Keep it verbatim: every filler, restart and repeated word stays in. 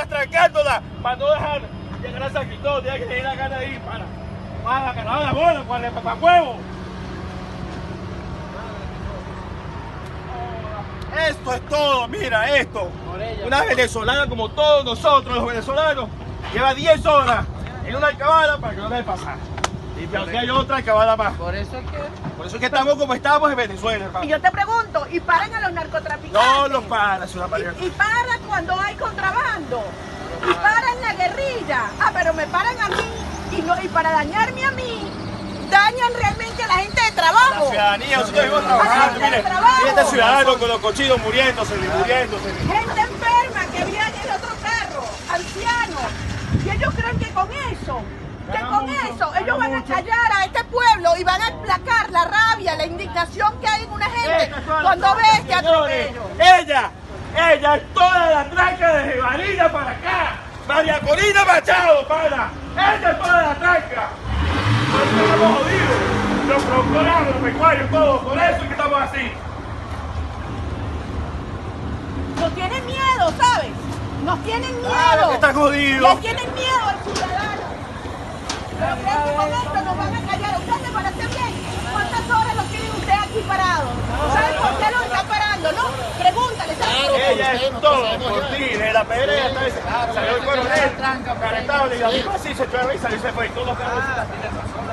atrancándola para no dejar llegar a San Cristóbal. Tiene que tener la gana de ir para, para ganar la bola, para el papacuevo. Esto es todo, mira esto. Una venezolana como todos nosotros, los venezolanos, lleva diez horas en una alcabala para que no deje pasar. Y pero si hay otra alcabala más. Por eso es que... Por eso es que estamos como estamos en Venezuela, hermano. Y yo te pregunto, ¿y paran a los narcotraficantes? No los paran, es una pareja. Y, y paran cuando hay contrabando. Y paran la guerrilla. Ah, pero me paran a mí. Y, no, y para dañarme a mí, dañan realmente a la gente de trabajo. La ciudadanía, nosotros vivimos trabajando. Mire, mire este ciudadano con los cochinos muriéndose, muriéndose. Gente enferma que viene en otro carro, ancianos. Y ellos creen que con eso, que con eso, ellos van a callar a este pueblo y van a aplacar la rabia, la indignación que hay en una gente cuando ve este atropello. Ella, ella es toda la tranca de Jevarina para acá. María Corina Machado, para. Ella es toda la tranca. Nosotros estamos jodidos. Los productores, los pecuarios, todos. Por eso es que estamos así. Nos tienen miedo, ¿sabes? Nos tienen miedo. Claro que están jodidos. Le tienen miedo al ciudadano. Pero creen que con esto nos van a callar. ¿Usted se parece bien? ¿Cuántas horas lo tiene usted aquí parado? ¿Sabe por qué lo está parando, no? Pregúntale, ¿sabe por qué? Ella es todo por ti, de la pedrea hasta ese. Salió el coronel, carretable, y la misma así se echó a risa y se fue. Todos los carros.